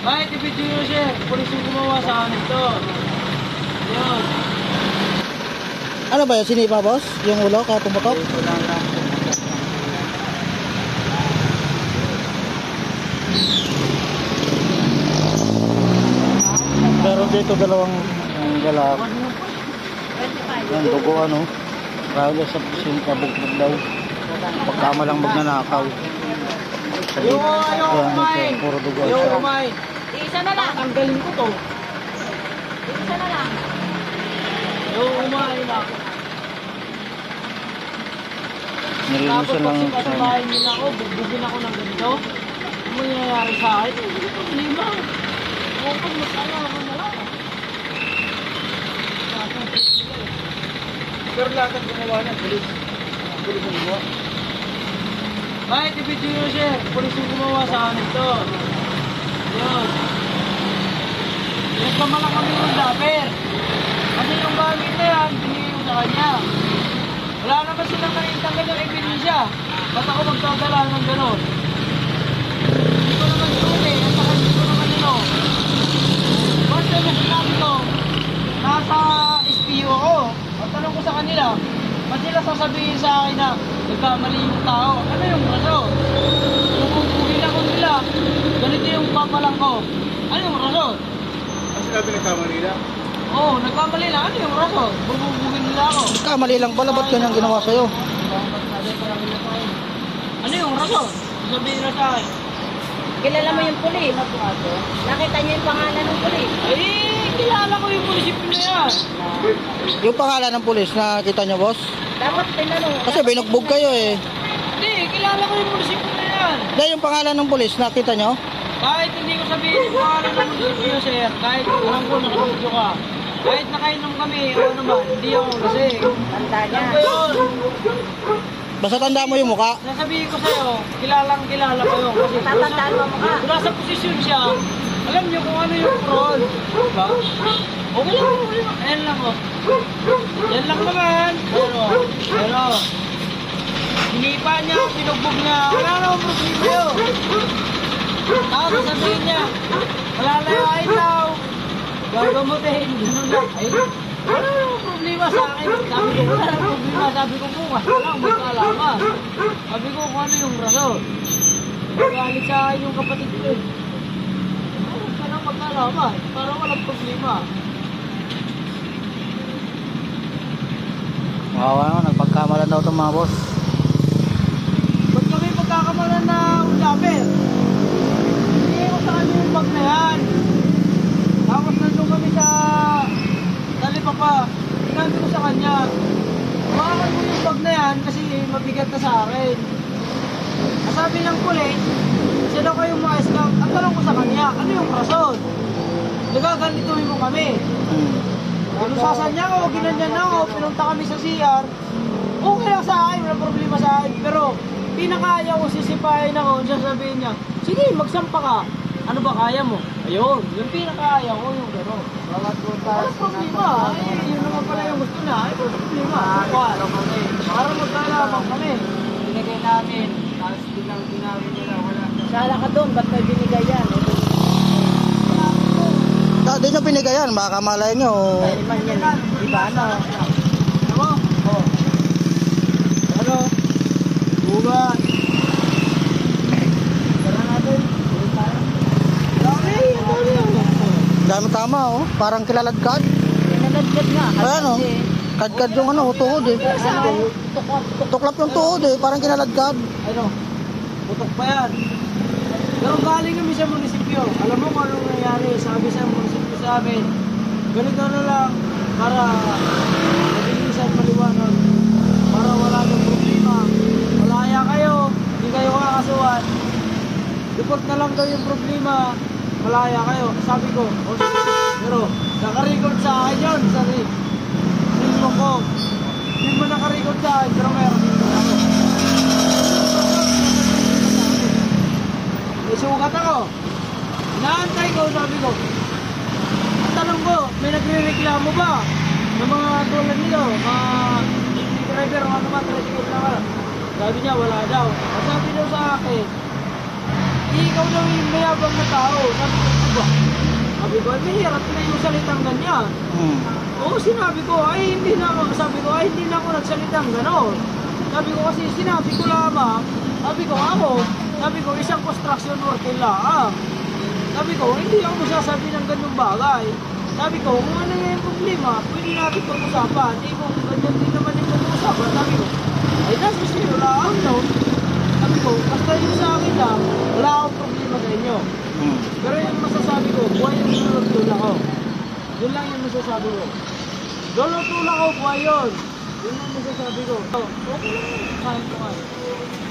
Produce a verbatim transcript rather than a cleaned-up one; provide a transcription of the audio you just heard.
Kahit i-video nyo, sir. Pulis yung gumawa sa akin ito. Yun. Ano ba yun? Sinipa, boss? Yung ulo kaya tumutok? Wala lang. Pero dito dalawang ang galak. Yan, dugo ano. Kaya sa pusin, kabugbog daw. Pagkamalang magnanakaw. Yung ayaw Yan, kumain. ito, puro dugo. Ayaw kumain. Isa na lang. Ang galing ko to. Isa na lang. Ayaw kumain na. Tapos Nililisan lang. pag kasamahin nila ako, bugbugin ako ng ganito. Ano mangyayari sa akin? Hindi ko problema. Kung pag masaya ako na lang. Pero lahat ang gumawa niya, pulis. Pulis ang gumawa. Kahit i-video nyo, sir. Pulis yung gumawa sa akin ito. Yun. Nagkamala kami yung dapper. Kasi yung gamit na yan, binigay ko sa kanya. Wala naman silang nakitang ganyang ebidensya. Ba't ako magdadala ng gano'n? Hindi ko naman sulit. At saka hindi ko naman yun o. Basta na sinabi ko, nasa S P O ako. At tanong ko sa kanila, ba't sila sasabihin sa akin na nagkamali yung tao? Ano yung rason? Kung pupugin ako nila, ganito yung papalang ko. Ano yung rason? Ang sinabi nagkamali na? Oo, oh, nagkamali lang. Ano yung rason? Bubugin nila ako. Kamali lang pala, ba't ganyan ginawa sa'yo? Ano yung rason? Sabihin na sa akin. Kilala mo yung pulis? Nakita niyo yung pangalan ng pulis? Eh, kilala ko yung munisipyo na yan. Yung pangalan ng pulis, nakita nyo, boss? Dapat tinanong. Kasi binugbog kayo eh. Hindi, kilala ko yung munisipyo na yan. Dahil yung pangalan ng pulis, nakita nyo? Kahit hindi ko sabihin yung pangalan ng munisipyo, sir. Kahit alam ko nakabudyo ka. Kahit nakainom kami, o naman, hindi ako kasi. Tanda niya. Alam ko yun. Basta tanda mo yung mukha. Sasabihin ko sa'yo, kilalang kilala ko yun. Kasi Tatandaan mo mukha. kung nasa posisyon siya, alam niyo kung ano yung role. Diba? Okay lang, okay lang. Ayan lang o. Yan lang naman. Pero, pero, hinipa niya, pinugbog niya, wala namang problema yun. Tapos sabihin niya, malalayain daw, gagamutin, gano'n lang. Ay, wala namang problema sa akin. Sabi ko, wala namang problema. Sabi ko, bukas na lang, magkaalaman. Sabi ko, kung ano yung rason. Nagalit sa akin yung kapatid ko eh. Huwag ka nang magkaalaman, para walang problema. Wow, ano, nagpagkamalan daw itong mga boss. Ba't kami pagkakamalan na ulapir? Hindi ko sa kanya yung bag na yan. Tapos nandun kami sa Talipapa. Sinabi ko sa kanya, bakit mo yung bag na yan kasi mabigat na sa akin. Sabi ng pulis, sila ko yung mga scout. Ang tanong ko sa kanya, ano yung rason? Nagaganituhin mo kami. Pinusasan niya ako, ginanyan na ako, pinunta kami sa C R. Okay lang sa akin, walang problema sa akin. Pero pinakaya ko sisipahin ako, sasabihin niya, sige, magsampa ka. Ano ba kaya mo? Ayun, yung pinakaya ko, yung gano'n. Walang problema. Ay, yun naman pala yung gusto na. Ay, walang problema. Para magkalaman kami. Binigay namin, tapos bilang ginawin nila, wala. Sala ka doon, ba't may binigay yan? Hindi nyo pinigayan, baka malay nyo. Iman yan, di ba ano? Ano mo? Oo. Ano? Bugat. Tara natin. Dami, dami. Dami tama oh, parang kilaladkad. Nanadgad nga. Ayan oh, kadkad yung ano, tuhod eh. Tuklap yung tuhod eh, parang kinaladkad. Ano? Putok pa yan. Pero galing kami sa munisipyo. Alam mo kung anong nangyari? Sabi sa munisipyo sa amin, ganito na lang para mabilisan, maliwanag, para wala ng problema. Malaya kayo, hindi kayo kakasuhan. Report na lang daw yung problema, malaya kayo. Sabi ko, oh, pero naka-record sa akin yun, sa rin ko. Hindi mo naka-record sa akin, pero meron dito ako. May sugat ako. Inaantay ko, sabi ko. Ang tanong ko, may nagre-reklamo ba? Ng mga tulad nito, mga driver, mga naman, tricycle naman. Sabi niya, wala daw. At sabi daw sa akin, ikaw daw yung mayabang na tao. Sabi ko, ba? Sabi ko, ay mahirap na yung salitang ganyan. Hmm. Oo, sinabi ko, ay hindi na ako, sabi ko, ay hindi na ako nagsalitang gano'n. Sabi ko kasi sinabi ko lamang, sabi ko ako, sabi ko isang construction worker lang. Sabi ko, hindi ako masasabi ng ganyang bagay. Sabi ko, kung ano yung problema, pwede natin pag-usapan. Hindi kung ganyan din naman yung pag-usapan. Sabi ko, ay nasa sino lang, no? Sabi ko, basta yung sa akin lang, wala akong problema sa inyo. Hmm. Pero yung masasabi ko, buhay yung lulutula ko. Yun lang yung masasabi ko. Lulutula ko, buhay yun. Yun lang masasabi ko. Okay lang, kain ko nga.